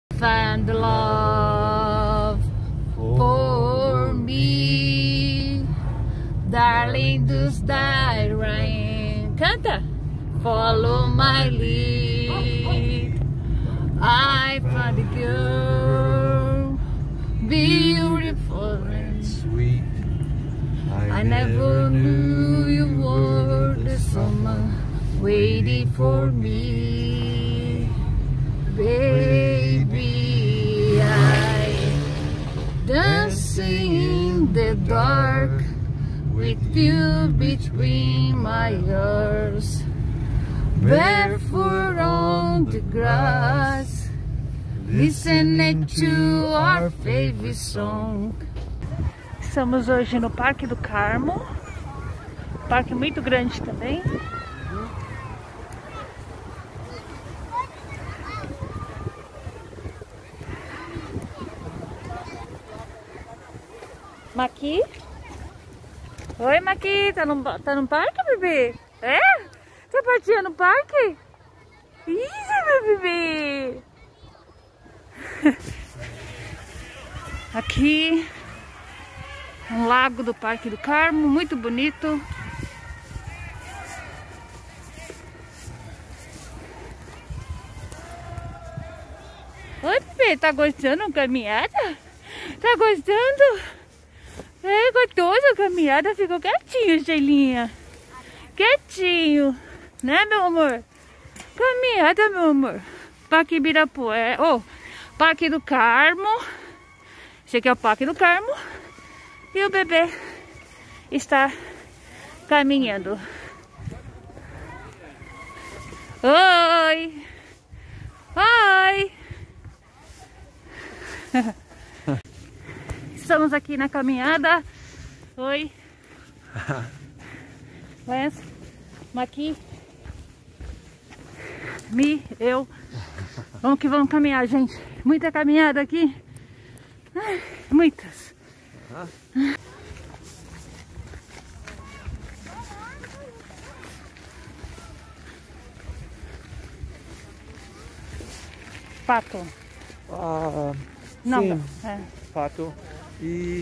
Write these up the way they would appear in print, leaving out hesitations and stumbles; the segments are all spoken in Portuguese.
Find love for me, darling, does die rain. Canta! Follow my lead. I found a girl, beautiful and sweet. I never knew you were the someone waiting for me, baby. I dancing in the dark with you between my ears, barefoot on the grass, listening to our favorite song. Estamos hoje no Parque do Carmo, parque muito grande também. Maqui? Oi, Maqui, tá no parque, bebê? É? Tá partida no parque? Isso, meu bebê! Aqui, um lago do Parque do Carmo, muito bonito. Oi, bebê, tá gostando da caminhada? Tá gostando? É gostoso a caminhada, ficou quietinho, Sheilinha. Quietinho, né, meu amor? Caminhada, meu amor. Parque Ibirapuera, Parque do Carmo. Esse aqui é o Parque do Carmo. E o bebê está caminhando. Oi! Oi! Estamos aqui na caminhada. Oi. Lance, Maqui, eu. Vamos que vamos caminhar, gente. Muita caminhada aqui. Ai, muitas. Pato. Não, sim. é. Pato e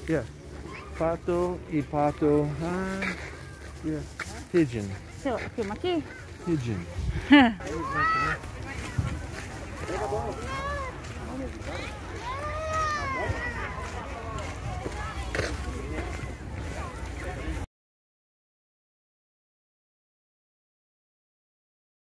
pato. Pigeon. Sei lá, filma aqui. Pigeon.